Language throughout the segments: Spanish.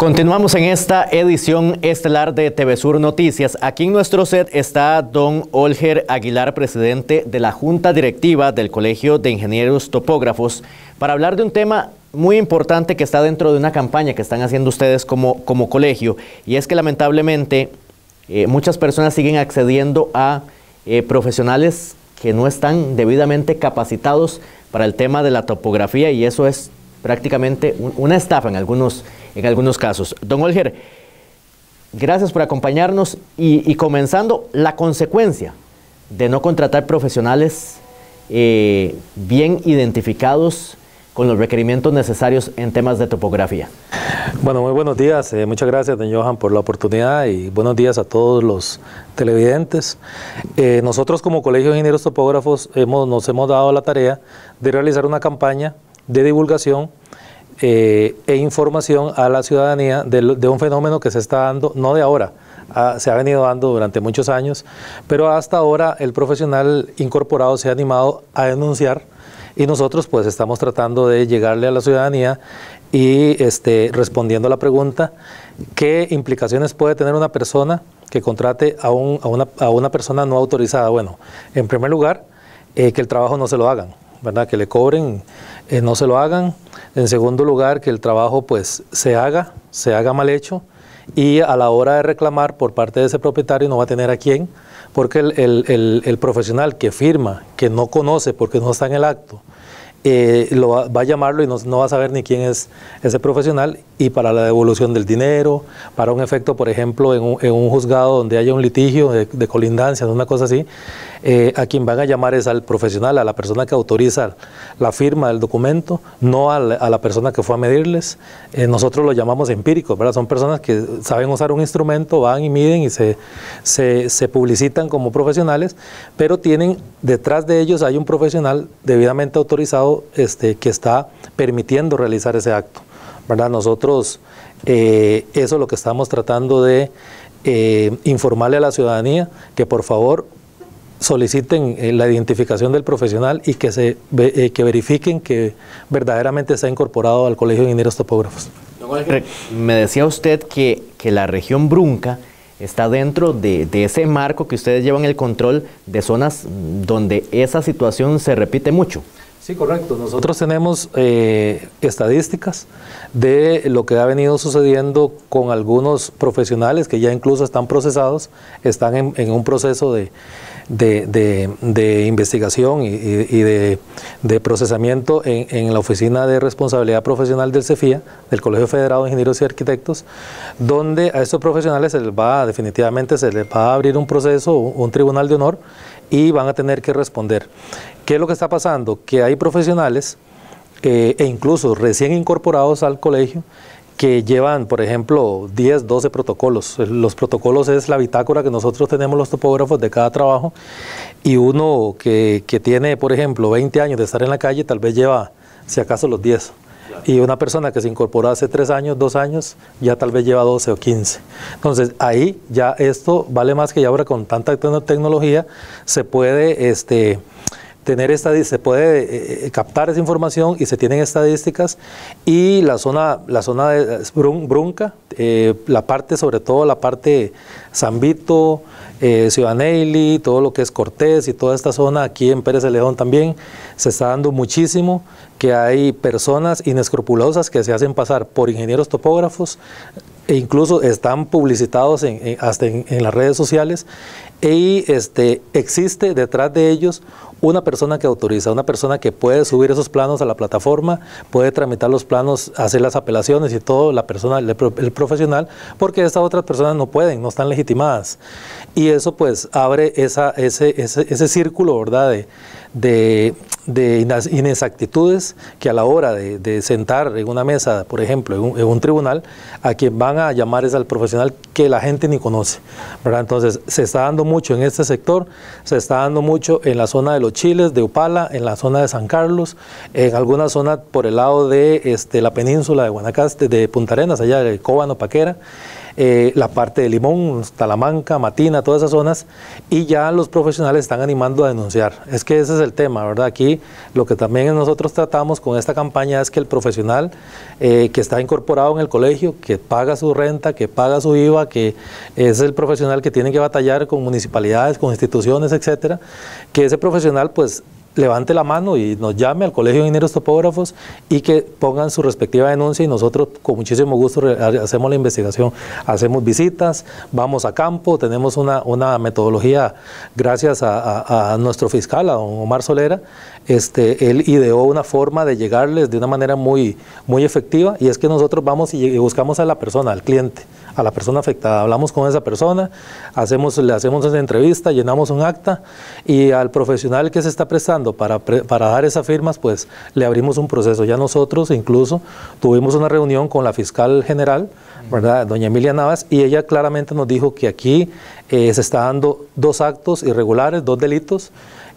Continuamos en esta edición estelar de TV Sur Noticias. Aquí en nuestro set está don Olger Aguilar, presidente de la Junta Directiva del Colegio de Ingenieros Topógrafos, para hablar de un tema muy importante que está dentro de una campaña que están haciendo ustedes como colegio, y es que lamentablemente muchas personas siguen accediendo a profesionales que no están debidamente capacitados para el tema de la topografía, y eso es prácticamente una estafa en algunos casos. Don Olger, gracias por acompañarnos y comenzando, la consecuencia de no contratar profesionales bien identificados con los requerimientos necesarios en temas de topografía. Bueno, muy buenos días. Muchas gracias, don Johan, por la oportunidad, y buenos días a todos los televidentes. Nosotros como Colegio de Ingenieros Topógrafos nos hemos dado la tarea de realizar una campaña de divulgación e información a la ciudadanía de un fenómeno que se está dando, no de ahora, se ha venido dando durante muchos años, pero hasta ahora el profesional incorporado se ha animado a denunciar, y nosotros pues estamos tratando de llegarle a la ciudadanía y respondiendo a la pregunta: ¿qué implicaciones puede tener una persona que contrate a una persona no autorizada? Bueno, en primer lugar, que el trabajo no se lo hagan, ¿verdad? Que le cobren, no se lo hagan. En segundo lugar, que el trabajo pues se haga mal hecho, y a la hora de reclamar por parte de ese propietario no va a tener a quién, porque el profesional que firma, que no conoce porque no está en el acto, va a llamarlo y no va a saber ni quién es ese profesional, y para la devolución del dinero, para un efecto, por ejemplo, en un juzgado donde haya un litigio de colindancia, una cosa así, a quien van a llamar es al profesional, a la persona que autoriza la firma del documento, no a la persona que fue a medirles. Nosotros lo llamamos empíricos, ¿verdad? Son personas que saben usar un instrumento, van y miden y se publicitan como profesionales, pero detrás de ellos hay un profesional debidamente autorizado que está permitiendo realizar ese acto, ¿verdad? Nosotros eso es lo que estamos tratando de informarle a la ciudadanía, que por favor soliciten la identificación del profesional y que verifiquen que verdaderamente se ha incorporado al Colegio de Ingenieros Topógrafos. Me decía usted que la región Brunca está dentro de ese marco que ustedes llevan el control de zonas donde esa situación se repite mucho. Sí, correcto. Nosotros tenemos estadísticas de lo que ha venido sucediendo con algunos profesionales que ya incluso están procesados, están en un proceso de investigación y de procesamiento en la Oficina de Responsabilidad Profesional del CEFIA, del Colegio Federado de Ingenieros y Arquitectos, donde a estos profesionales definitivamente se les va a abrir un proceso, un tribunal de honor, y van a tener que responder. ¿Qué es lo que está pasando? Que hay profesionales e incluso recién incorporados al colegio que llevan, por ejemplo, 10, 12 protocolos. Los protocolos es la bitácora que nosotros tenemos los topógrafos de cada trabajo, y uno que tiene, por ejemplo, 20 años de estar en la calle, tal vez lleva, si acaso, los 10. Y una persona que se incorporó hace 3 años, 2 años, ya tal vez lleva 12 o 15. Entonces, ahí ya esto vale más, que ya ahora con tanta tecnología se puede se puede captar esa información y se tienen estadísticas, y la zona de Brunca, sobre todo la parte San Vito, Ciudad Neily, todo lo que es Cortés y toda esta zona, aquí en Pérez de León también, se está dando muchísimo que hay personas inescrupulosas que se hacen pasar por ingenieros topógrafos, e incluso están publicitados hasta en las redes sociales, y existe detrás de ellos una persona que autoriza, una persona que puede subir esos planos a la plataforma, puede tramitar los planos, hacer las apelaciones y todo, el profesional, porque estas otras personas no pueden, no están legitimadas. Y eso pues abre ese círculo, ¿verdad?, de inexactitudes, que a la hora de sentar en una mesa, por ejemplo, en un tribunal, a quien van a llamar es al profesional que la gente ni conoce, ¿verdad? Entonces se está dando mucho en este sector, se está dando mucho en la zona de los Los Chiles, de Upala, en la zona de San Carlos, en alguna zona por el lado de la península de Guanacaste, de Punta Arenas, allá de Cóbano, Paquera, la parte de Limón, Talamanca, Matina, todas esas zonas, y ya los profesionales están animando a denunciar. Es que ese es el tema, ¿verdad? Aquí lo que también nosotros tratamos con esta campaña es que el profesional que está incorporado en el colegio, que paga su renta, que paga su IVA, que es el profesional que tiene que batallar con municipalidades, con instituciones, etcétera, que ese profesional pues levante la mano y nos llame al Colegio de Ingenieros Topógrafos y que pongan su respectiva denuncia, y nosotros con muchísimo gusto hacemos la investigación, hacemos visitas, vamos a campo, tenemos una metodología gracias a nuestro fiscal, a don Omar Solera. Él ideó una forma de llegarles de una manera muy efectiva, y es que nosotros vamos y buscamos a la persona, al cliente, a la persona afectada, hablamos con esa persona, le hacemos esa entrevista, llenamos un acta, y al profesional que se está prestando para dar esas firmas, pues le abrimos un proceso. Ya nosotros incluso tuvimos una reunión con la fiscal general, ¿verdad?, doña Emilia Navas, y ella claramente nos dijo que aquí se está dando 2 actos irregulares, 2 delitos,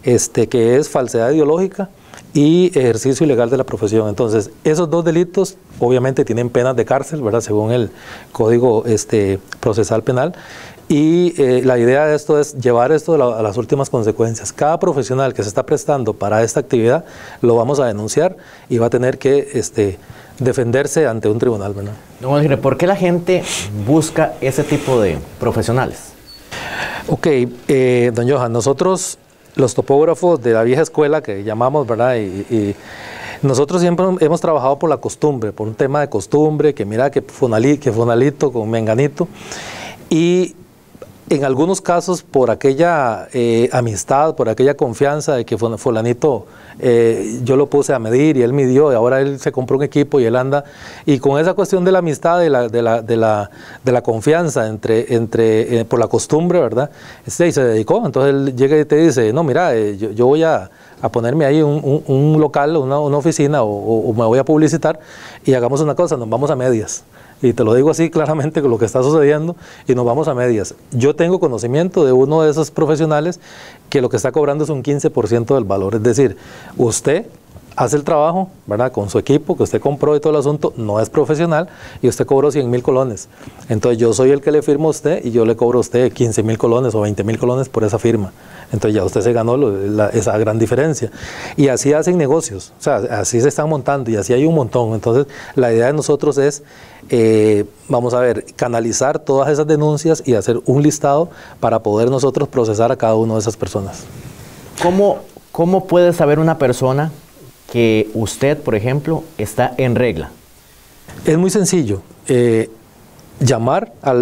que es falsedad ideológica y ejercicio ilegal de la profesión. Entonces, esos 2 delitos obviamente tienen penas de cárcel, ¿verdad?, según el Código Procesal Penal, y la idea de esto es llevar esto a las últimas consecuencias. Cada profesional que se está prestando para esta actividad lo vamos a denunciar y va a tener que defenderse ante un tribunal, ¿verdad? Don Olger, ¿por qué la gente busca ese tipo de profesionales? Ok, don Johan, nosotros los topógrafos de la vieja escuela que llamamos, ¿verdad? Y nosotros siempre hemos trabajado por la costumbre, por un tema de costumbre, que mira que Funalito con Menganito, y en algunos casos por aquella amistad, por aquella confianza de que fulanito yo lo puse a medir y él midió, y ahora él se compró un equipo y él anda, y con esa cuestión de la amistad, de la confianza por la costumbre, ¿verdad? Y se dedicó. Entonces él llega y te dice, no, mira, yo voy a ponerme ahí un local, una oficina, o me voy a publicitar, y hagamos una cosa, nos vamos a medias. Y te lo digo así claramente con lo que está sucediendo, y nos vamos a medias. Yo tengo conocimiento de uno de esos profesionales que lo que está cobrando es un 15% del valor. Es decir, usted hace el trabajo, ¿verdad?, con su equipo que usted compró y todo el asunto, no es profesional, y usted cobró 100,000 colones. Entonces yo soy el que le firmo a usted y yo le cobro a usted 15,000 colones o 20,000 colones por esa firma. Entonces ya usted se ganó esa gran diferencia. Y así hacen negocios, o sea, así se están montando, y así hay un montón. Entonces la idea de nosotros es, vamos a ver, canalizar todas esas denuncias y hacer un listado para poder nosotros procesar a cada una de esas personas. ¿Cómo puede saber una persona que usted, por ejemplo, está en regla? Es muy sencillo. Llamar al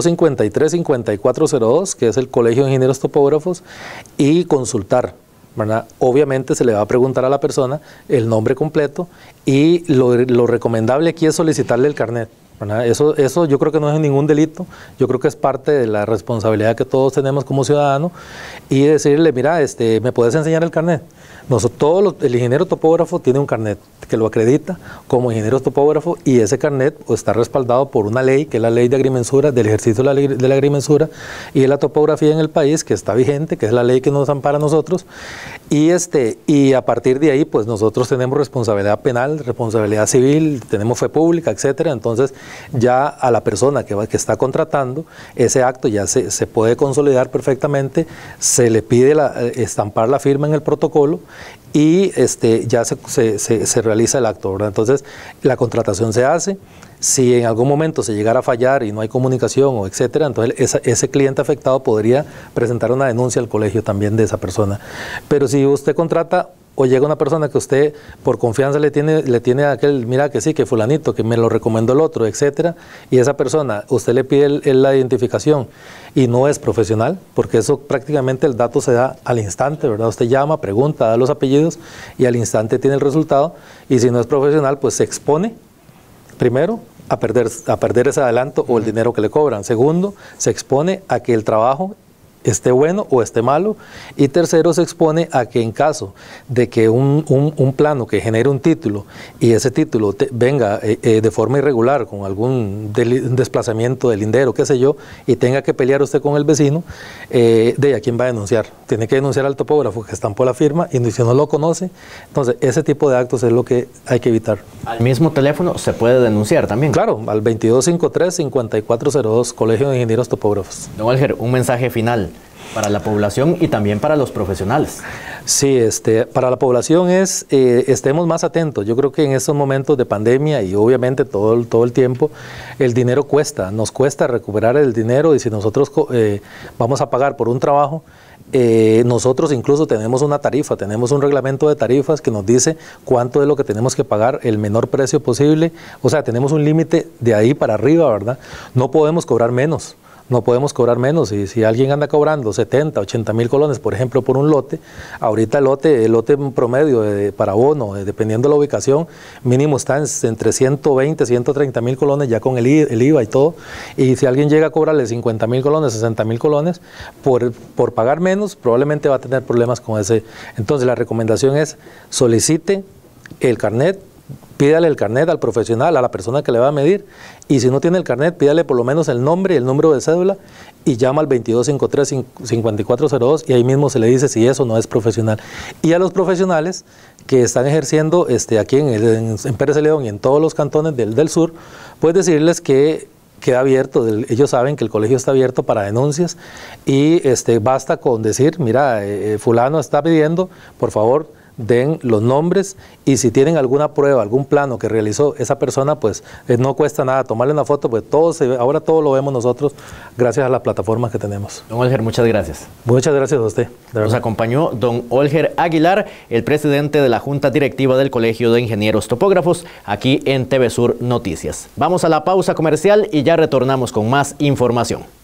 2253-5402, que es el Colegio de Ingenieros Topógrafos, y consultar, ¿verdad? Obviamente se le va a preguntar a la persona el nombre completo, y lo recomendable aquí es solicitarle el carnet, ¿verdad? Eso yo creo que no es ningún delito, yo creo que es parte de la responsabilidad que todos tenemos como ciudadanos, y decirle, mira, ¿me puedes enseñar el carnet? El ingeniero topógrafo tiene un carnet que lo acredita como ingeniero topógrafo, y ese carnet está respaldado por una ley, que es la ley de agrimensura, del ejercicio de la agrimensura y de la topografía en el país, que está vigente, que es la ley que nos ampara a nosotros, y a partir de ahí pues nosotros tenemos responsabilidad penal, responsabilidad civil, tenemos fe pública, etcétera. Entonces ya a la persona que está contratando, ese acto ya se puede consolidar perfectamente, se le pide estampar la firma en el protocolo, y ya se realiza el acto, ¿verdad? Entonces la contratación se hace. Si en algún momento se llegara a fallar y no hay comunicación o etcétera, entonces ese cliente afectado podría presentar una denuncia al colegio también de esa persona. Pero si usted contrata o llega una persona que usted por confianza le tiene a aquel, mira que sí, que fulanito, que me lo recomendó el otro, etcétera, y esa persona, usted le pide la identificación y no es profesional, porque eso prácticamente el dato se da al instante, ¿verdad? Usted llama, pregunta, da los apellidos y al instante tiene el resultado, y si no es profesional, pues se expone, primero, a perder ese adelanto o el dinero que le cobran. Segundo, se expone a que el trabajo esté bueno o esté malo, y tercero se expone a que en caso de que un plano que genere un título y ese título venga de forma irregular con algún desplazamiento del lindero, qué sé yo, y tenga que pelear usted con el vecino, ¿a quién va a denunciar? Tiene que denunciar al topógrafo que estampó la firma, y si no lo conoce, entonces ese tipo de actos es lo que hay que evitar. ¿Al mismo teléfono se puede denunciar también? Claro, al 2253-5402, Colegio de Ingenieros Topógrafos. Don Olger, un mensaje final para la población y también para los profesionales. Sí, para la población estemos más atentos. Yo creo que en estos momentos de pandemia y obviamente todo el tiempo, el dinero cuesta, nos cuesta recuperar el dinero, y si nosotros vamos a pagar por un trabajo, nosotros incluso tenemos una tarifa, tenemos un reglamento de tarifas que nos dice cuánto es lo que tenemos que pagar, el menor precio posible, o sea, tenemos un límite de ahí para arriba, ¿verdad? No podemos cobrar menos. No podemos cobrar menos, y si alguien anda cobrando 70, 80 mil colones, por ejemplo, por un lote, ahorita el lote promedio para bono, dependiendo de la ubicación, mínimo está entre 120, 130 mil colones ya con el IVA y todo, y si alguien llega a cobrarle 50 mil colones, 60 mil colones, por pagar menos, probablemente va a tener problemas con ese. Entonces la recomendación es: solicite el carnet, pídale el carnet al profesional, a la persona que le va a medir, y si no tiene el carnet, pídale por lo menos el nombre y el número de cédula, y llama al 2253-5402, y ahí mismo se le dice si eso no es profesional. Y a los profesionales que están ejerciendo aquí en Pérez de León y en todos los cantones del sur, pues decirles que queda abierto, ellos saben que el colegio está abierto para denuncias, y basta con decir: mira, fulano está pidiendo, por favor, den los nombres, y si tienen alguna prueba, algún plano que realizó esa persona, pues no cuesta nada tomarle una foto, pues ahora todo lo vemos nosotros gracias a las plataformas que tenemos. Don Olger, muchas gracias. Muchas gracias a usted. Nos acompañó don Olger Aguilar, el presidente de la Junta Directiva del Colegio de Ingenieros Topógrafos, aquí en TV Sur Noticias. Vamos a la pausa comercial y ya retornamos con más información.